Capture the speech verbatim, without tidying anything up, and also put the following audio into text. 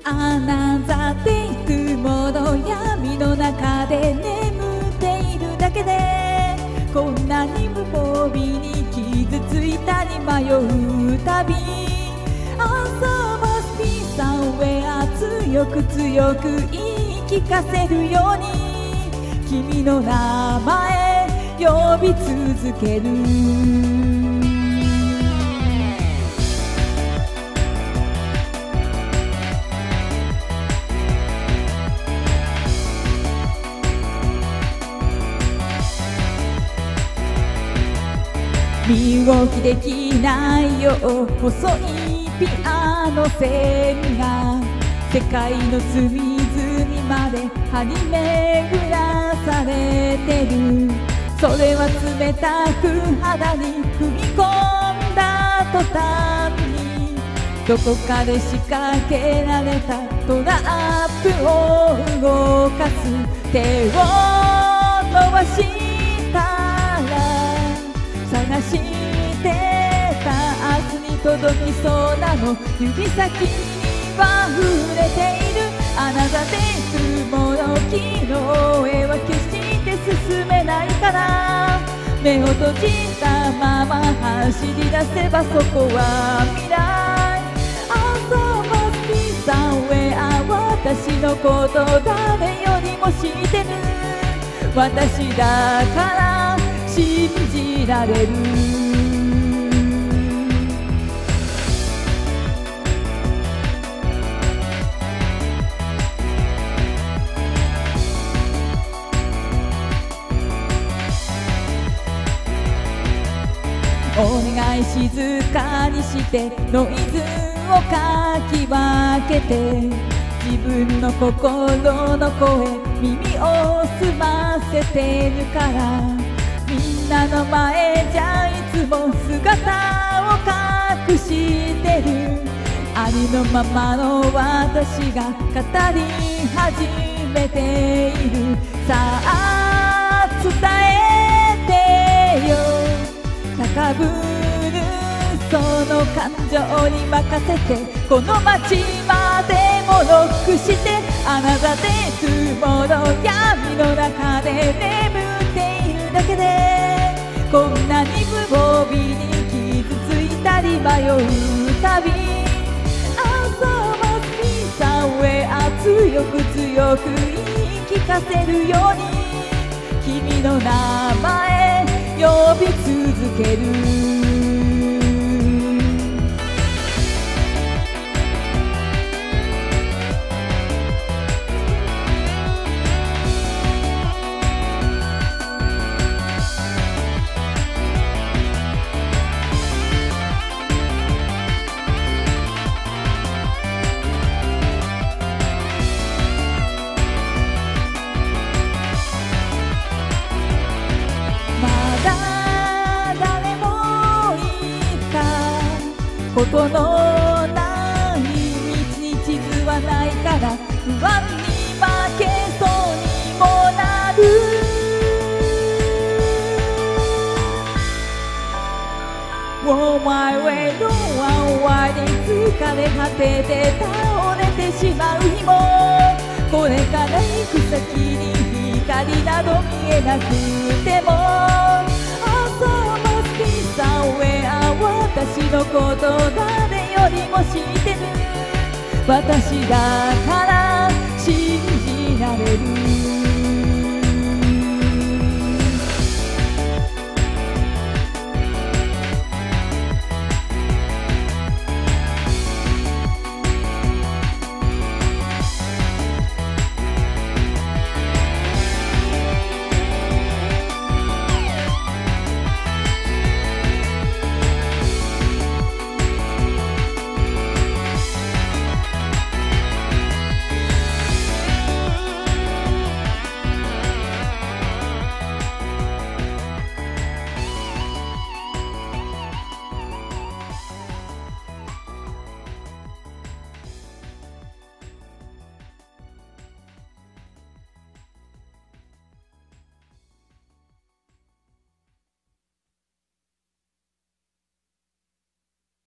あなたって雲の闇の中で眠っているだけでこんなに無防備に傷ついたに迷うたび Answer must be somewhere 強く強く言い聞かせるように君の名前呼び続ける身動きできないよ細いピアノ線が世界の隅々まで張り巡らされてるそれは冷たく肌に踏み込んだ途端にどこかで仕掛けられたトラップを動かす手を伸ばしたら探してた明日に届きそうなの指先には触れているあなたで雲の木の上は決して進めないから目を閉じたまま走り出せばそこは未来 Answer must be somewhere 私のこと誰よりも知ってる私だから信じられるお願い静かにしてノイズをかき分けて自分の心の声耳を澄ませてるからみんなの前じゃいつも姿を隠してるありのままの私が語り始めているさあ伝えてよ高ぶるその感情に任せてこの街までもロックしてあなたで雲の闇の中で眠っているだけでこんなに無防備に傷ついたり迷うたび Answer must be somewhere 強く強く言い聞かせるように君の名前呼び続けることのない道に地図はないから不安に負けそうにもなるOh my way no one way で疲れ果てて倒れてしまう日もこれから行く先に光など見えなくても私のこと誰よりも知ってる私だから